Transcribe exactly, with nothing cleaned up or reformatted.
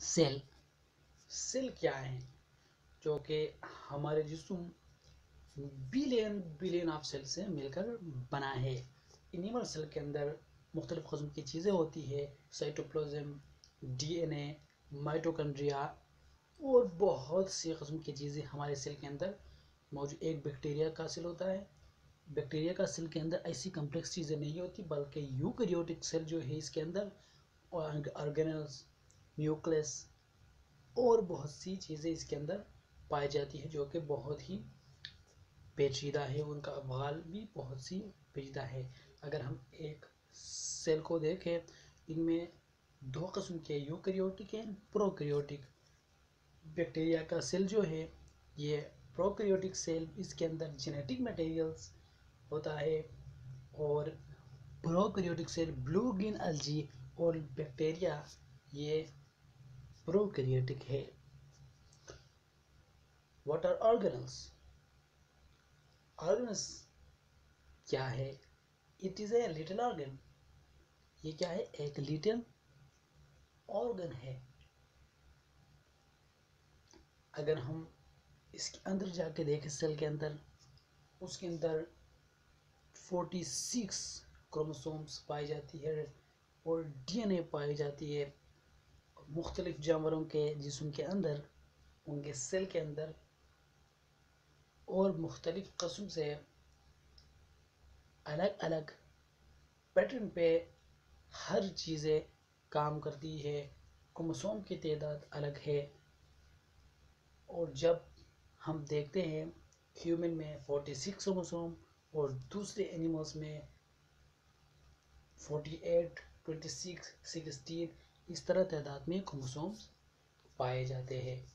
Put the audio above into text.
Cell cell क्या है? जो कि हमारे जिस्म बिलियन बिलियन ऑफ सेल से मिलकर बना है। एनिमल सेल के अंदर मुख्तलिफ किस्म की चीज़ें होती है, साइटोप्लाज्म, डीएनए, माइटोकॉन्ड्रिया और बहुत सी किस्म की चीज़ें हमारे सेल के अंदर मौजूद। एक बैक्टीरिया का सेल होता है। बैक्टीरिया का सेल के अंदर ऐसी कम्प्लेक्स चीज़ें नहीं होती, बल्कि यूकैरियोटिक सेल जो है इसके अंदर ऑर्गेनेल्स, न्यूक्लियस और बहुत सी चीज़ें इसके अंदर पाई जाती है जो कि बहुत ही पेचीदा है। उनका अफआल भी बहुत सी पेचीदा है। अगर हम एक सेल को देखें, इनमें दो किस्म के यूकैरियोटिक एंड प्रोकैरियोटिक। बैक्टीरिया का सेल जो है ये प्रोकैरियोटिक सेल, इसके अंदर जेनेटिक मटेरियल्स होता है। और prokaryotic cell blue green algae और बैक्टीरिया ये प्रोकैरियोटिक है। What are organelles? ऑर्गेनल्स क्या है? It is a little organ. ये क्या है? एक लिटिल ऑर्गन है। अगर हम इसके अंदर जाके देखें सेल के अंदर, उसके अंदर छियालीस क्रोमोसोम्स पाई जाती है और डीएनए पाई जाती है। मुख्तलिफ जानवरों के जिस्म के अंदर, उनके सेल के अंदर और मुख्तलिफ किस्म से अलग अलग पैटर्न पे हर चीज़ें काम करती है। क्रोमोसोम की तादाद अलग है। और जब हम देखते हैं ह्यूमन में छियालीस क्रोमोसोम और दूसरे एनिमल्स में अड़तालीस, छब्बीस, सोलह इस तरह तादाद में क्रोमोसोम्स पाए जाते हैं।